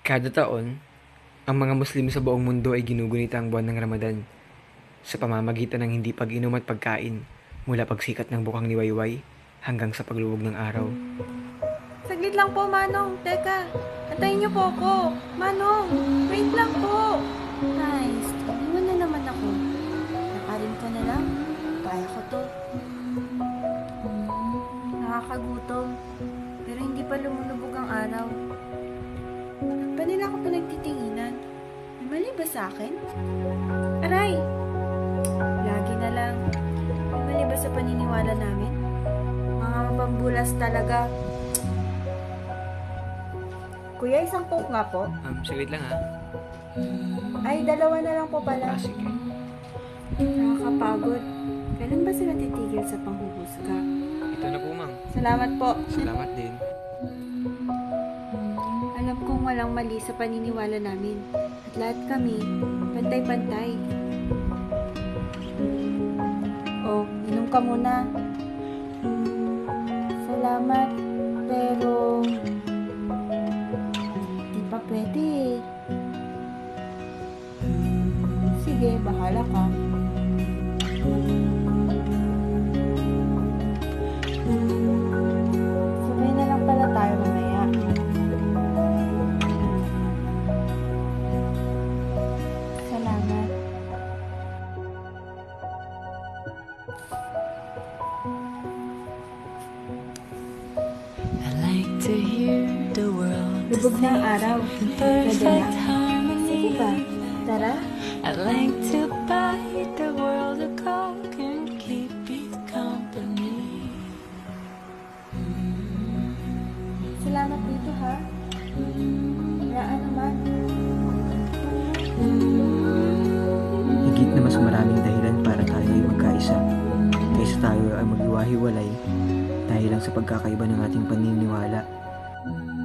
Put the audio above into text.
Kada taon, ang mga Muslim sa buong mundo ay ginugunita ang buwan ng Ramadan sa pamamagitan ng hindi pag-inom at pagkain mula pagsikat ng bukang liwayway hanggang sa pagluwag ng araw. Saglit lang po, Manong. Teka, antayin niyo po ako. Manong, wait lang po. Nice, iwan na naman ako. Nakarin ka na lang. Kaya ko to. Nakakagutom. Pero hindi pa lumulubog ang araw. Ba nila ako pinagtitinginan? May mali ba sa akin? Aray! Lagi na lang. May mali ba sa paniniwala namin? Mga mapambulas talaga. Kuya, isang coke nga po. Saglit lang ha. Ay, dalawa na lang po pala. Sige. Nakakapagod. Kailan ba sila titigil sa panghuhusga? Ito na po, ma'am. Salamat po. Salamat din. Alam kong walang mali sa paniniwala namin. At lahat kami, pantay-pantay. Oh, inom ka muna. Salamat, pero di pa pwede. Sige, bahala ka. Sabay na lang pala tayo mamaya. Salamat. I like to hear the world Lubog na ang araw. Pwede perfect na. Sige ba? harmony. Tara. I like to buy the world a coke and keep it company. Salamat dito ha. Hayaan naman. Higit na mas maraming dahilan para tayo ay magkaisa, kaysa tayo ay maghiwa-hiwalay dahil lang sa pagkakaiba ng ating paniniwala.